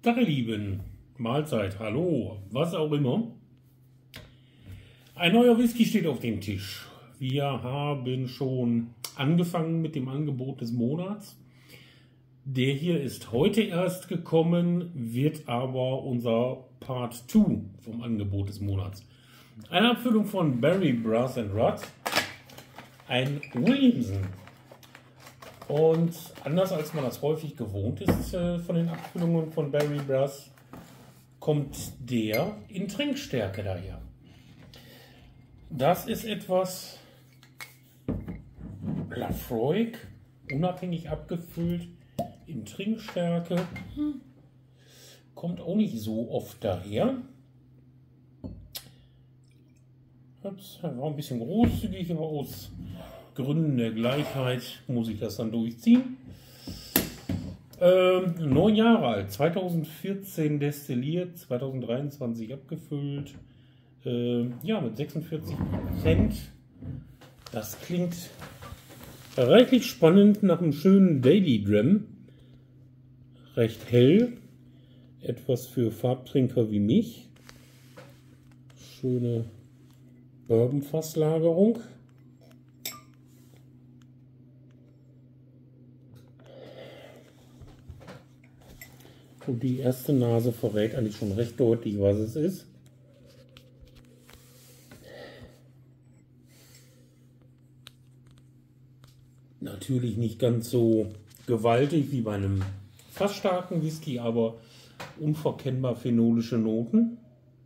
Tag, ihr Lieben, Mahlzeit, hallo, was auch immer. Ein neuer Whisky steht auf dem Tisch. Wir haben schon angefangen mit dem Angebot des Monats. Der hier ist heute erst gekommen, wird aber unser Part 2 vom Angebot des Monats. Eine Abfüllung von Berry, Brass Rudd, ein Williamson. Und anders als man das häufig gewohnt ist von den Abfüllungen von Berry Brass, kommt der in Trinkstärke daher. Das ist etwas Laphroaig, unabhängig abgefüllt in Trinkstärke. Kommt auch nicht so oft daher. Das war ein bisschen großzügig, aber aus Gründen der Gleichheit muss ich das dann durchziehen. 9 Jahre alt, 2014 destilliert, 2023 abgefüllt. Ja, mit 46%. Das klingt reichlich spannend nach einem schönen Daily Dram. Recht hell. Etwas für Farbtrinker wie mich. Schöne Bourbonfasslagerung. Und die erste Nase verrät eigentlich schon recht deutlich, was es ist. Natürlich nicht ganz so gewaltig wie bei einem fast starken Whisky, aber unverkennbar phenolische Noten.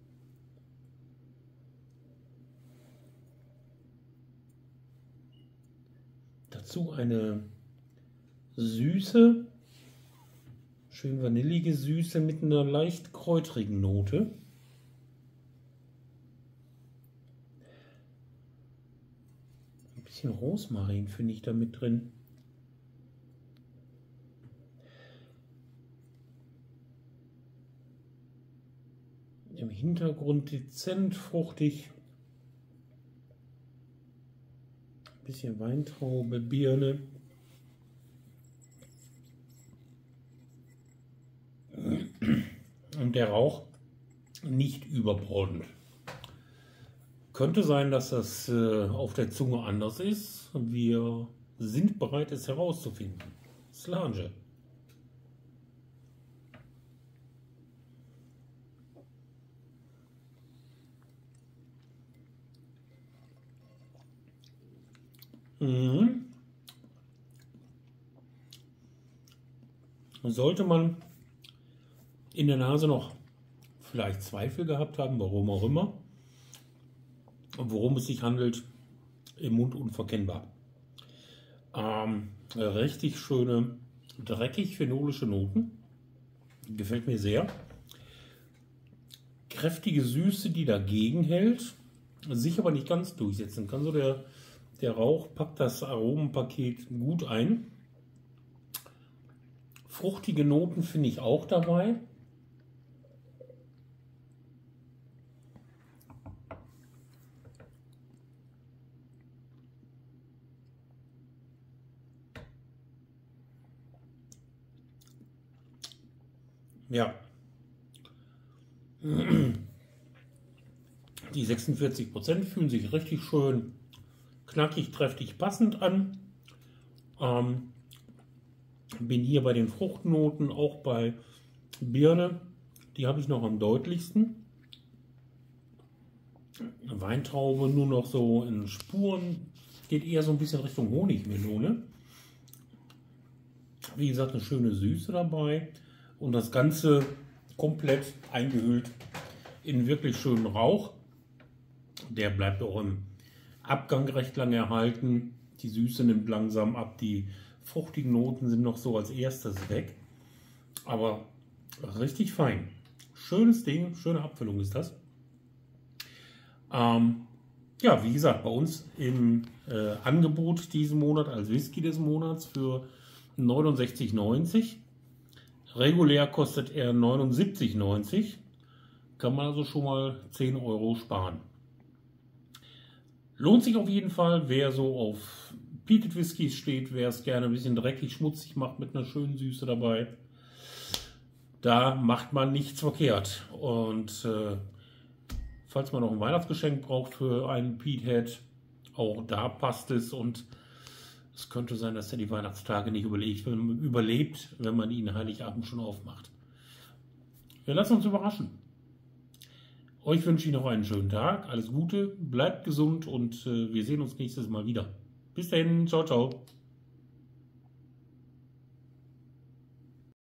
Dazu eine Süße. Schön vanillige Süße mit einer leicht kräutrigen Note. Ein bisschen Rosmarin finde ich da mit drin. Im Hintergrund dezent fruchtig. Ein bisschen Weintraube, Birne. Und der Rauch nicht überbordend. Könnte sein, dass das auf der Zunge anders ist. Wir sind bereit, es herauszufinden. Slange. Sollte man in der Nase noch vielleicht Zweifel gehabt haben, warum auch immer, worum es sich handelt, im Mund unverkennbar. Richtig schöne, dreckig phenolische Noten, gefällt mir sehr. Kräftige Süße, die dagegen hält, sich aber nicht ganz durchsetzen kann. So der Rauch packt das Aromenpaket gut ein. Fruchtige Noten finde ich auch dabei. Ja, die 46% fühlen sich richtig schön knackig, kräftig, passend an. Bin hier bei den Fruchtnoten, auch bei Birne, die habe ich noch am deutlichsten. Weintraube nur noch so in Spuren, geht eher so ein bisschen Richtung Honigmelone. Wie gesagt, eine schöne Süße dabei. Und das Ganze komplett eingehüllt in wirklich schönen Rauch. Der bleibt auch im Abgang recht lange erhalten. Die Süße nimmt langsam ab. Die fruchtigen Noten sind noch so als erstes weg. Aber richtig fein. Schönes Ding, schöne Abfüllung ist das. Ja, wie gesagt, bei uns im Angebot diesen Monat als Whisky des Monats für 69,90. Regulär kostet er 79,90. Kann man also schon mal 10 Euro sparen. Lohnt sich auf jeden Fall, wer so auf Peated Whiskys steht, wer es gerne ein bisschen dreckig, schmutzig macht mit einer schönen Süße dabei. Da macht man nichts verkehrt. Und falls man noch ein Weihnachtsgeschenk braucht für einen Peathead, auch da passt es. Und es könnte sein, dass er die Weihnachtstage nicht überlebt, wenn man ihn Heiligabend schon aufmacht. Wir lassen uns überraschen. Euch wünsche ich noch einen schönen Tag, alles Gute, bleibt gesund und wir sehen uns nächstes Mal wieder. Bis dahin, ciao, ciao.